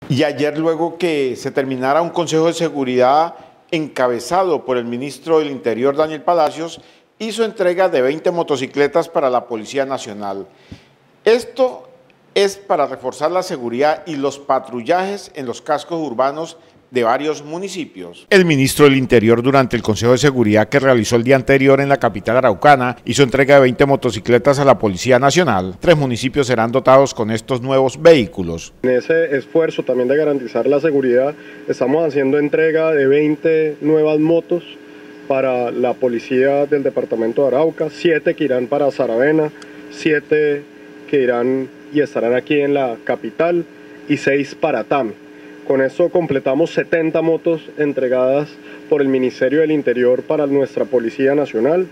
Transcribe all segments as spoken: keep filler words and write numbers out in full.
Y ayer, luego que se terminara un Consejo de Seguridad encabezado por el ministro del Interior, Daniel Palacios, hizo entrega de veinte motocicletas para la Policía Nacional. Esto es para reforzar la seguridad y los patrullajes en los cascos urbanos de varios municipios. El ministro del Interior, durante el Consejo de Seguridad que realizó el día anterior en la capital araucana, hizo entrega de veinte motocicletas a la Policía Nacional. Tres municipios serán dotados con estos nuevos vehículos. En ese esfuerzo también de garantizar la seguridad, estamos haciendo entrega de veinte nuevas motos para la Policía del Departamento de Arauca, siete que irán para Saravena, siete que irán y estarán aquí en la capital y seis para Tame. Con esto completamos setenta motos entregadas por el Ministerio del Interior para nuestra Policía Nacional,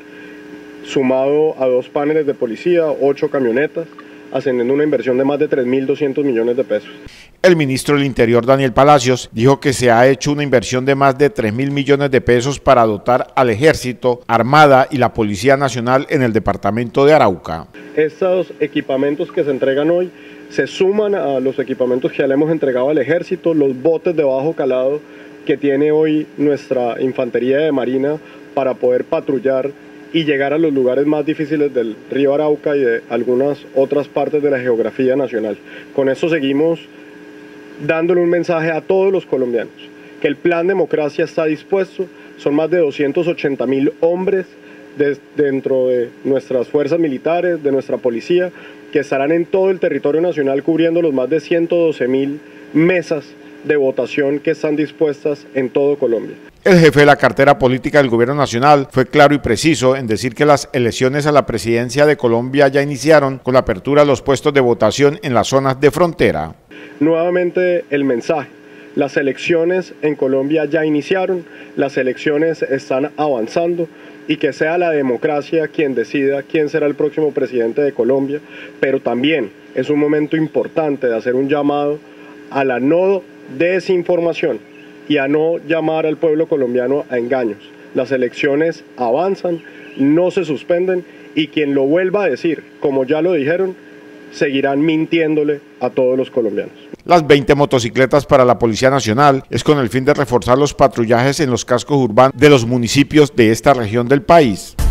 sumado a dos paneles de policía, ocho camionetas, ascendiendo a una inversión de más de tres mil doscientos millones de pesos. El ministro del Interior, Daniel Palacios, dijo que se ha hecho una inversión de más de tres mil millones de pesos para dotar al Ejército, Armada y la Policía Nacional en el departamento de Arauca. Estos equipamientos que se entregan hoy se suman a los equipamientos que ya le hemos entregado al Ejército, los botes de bajo calado que tiene hoy nuestra Infantería de Marina para poder patrullar y llegar a los lugares más difíciles del río Arauca y de algunas otras partes de la geografía nacional. Con eso seguimos dándole un mensaje a todos los colombianos, que el Plan Democracia está dispuesto, son más de doscientos ochenta mil hombres de, dentro de nuestras fuerzas militares, de nuestra policía, que estarán en todo el territorio nacional cubriendo los más de ciento doce mil mesas de votación que están dispuestas en todo Colombia. El jefe de la cartera política del Gobierno Nacional fue claro y preciso en decir que las elecciones a la presidencia de Colombia ya iniciaron con la apertura de los puestos de votación en las zonas de frontera. Nuevamente el mensaje, las elecciones en Colombia ya iniciaron, las elecciones están avanzando y que sea la democracia quien decida quién será el próximo presidente de Colombia, pero también es un momento importante de hacer un llamado a la no desinformación y a no llamar al pueblo colombiano a engaños. Las elecciones avanzan, no se suspenden y quien lo vuelva a decir, como ya lo dijeron, seguirán mintiéndole a todos los colombianos. Las veinte motocicletas para la Policía Nacional es con el fin de reforzar los patrullajes en los cascos urbanos de los municipios de esta región del país.